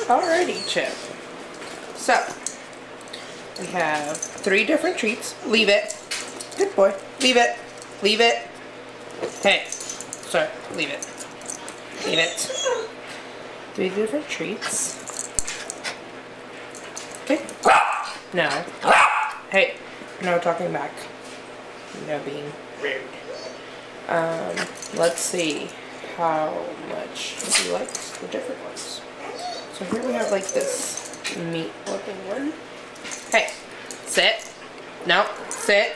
Alrighty, Chip. So, we have 3 different treats. Leave it. Good boy. Leave it. Leave it. Hey. Sorry. Leave it. Leave it. 3 different treats. Okay. No. Hey. No talking back. No being rude. Let's see how much he likes the different ones. So here we have like this meat looking one. Hey, sit. No, sit.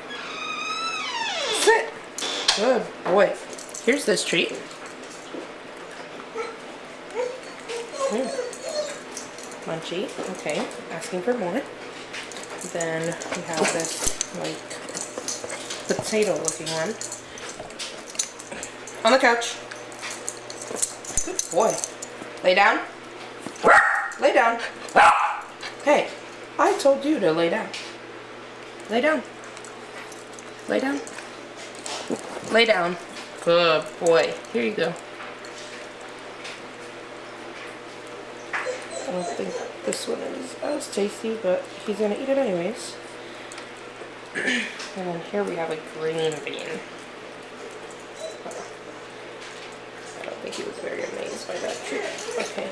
Sit. Good boy. Here's this treat. Munchy. Okay, asking for more. Then we have this like potato looking one. On the couch. Good boy. Lay down. Lay down. Hey, I told you to lay down. Lay down. Lay down. Lay down. Good boy. Here you go. I don't think this one is as tasty, but he's gonna eat it anyways. And then here we have a green bean. I don't think he was very amazed by that treat. Okay.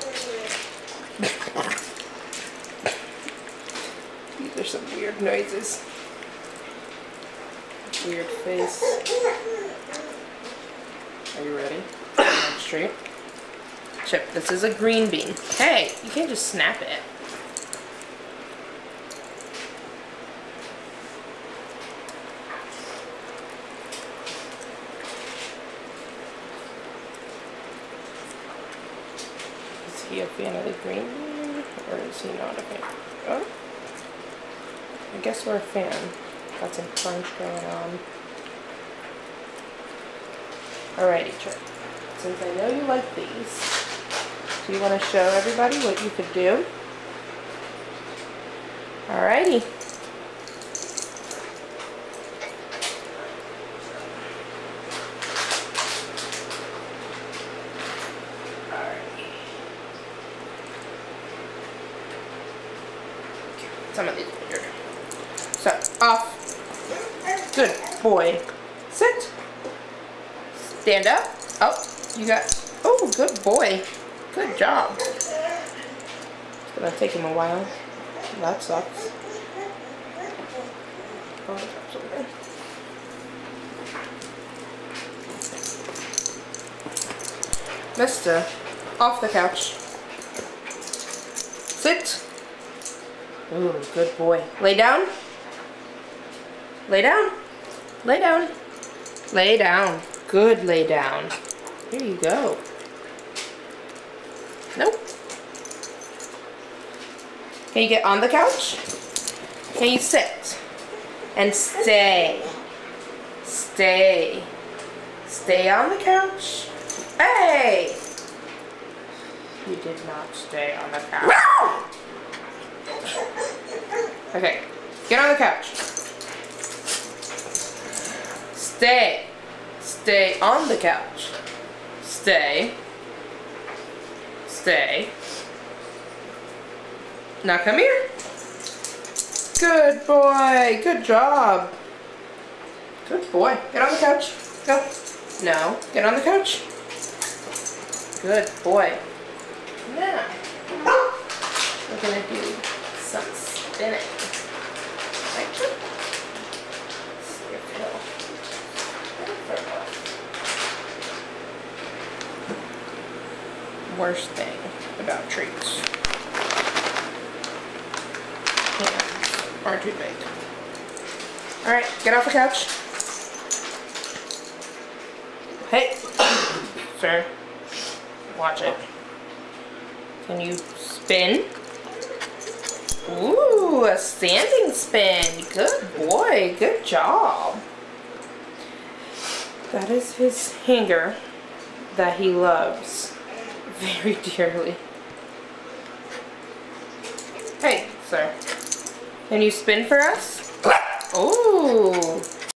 These are some weird noises. Weird face. Are you ready? Next treat. Chip, this is a green bean. Hey, you can't just snap it. Is he a fan of the green bean, or is he not a fan? Oh, I guess we're a fan. Got some crunch going on. Alrighty, Chip. Since I know you like these, do you want to show everybody what you could do? Alrighty. Alrighty. Some of these are bigger. So, off. Good boy. Sit. Stand up. Oh, you got, oh, good boy. Good job. It's gonna take him a while. That sucks. Oh, drop something. Mister, off the couch. Sit. Ooh, good boy. Lay down. Lay down. Lay down. Lay down. Good lay down. Here you go. Nope. Can you get on the couch? Can you sit? And stay. Stay. Stay on the couch. Hey! You did not stay on the couch. Okay. Get on the couch. Stay. Stay on the couch. Stay. Stay. Now come here. Good boy. Good job. Good boy. Get on the couch. Go. No. Get on the couch. Good boy. Now, we're going to do some spinning. Right, Chip? See if he'll... Worst thing about treats. Hands are too big. Alright, get off the couch. Hey, sir, watch it. Can you spin? Ooh, a standing spin. Good boy, good job. That is his hanger that he loves very dearly. Hey, sir. Can you spin for us? Ooh,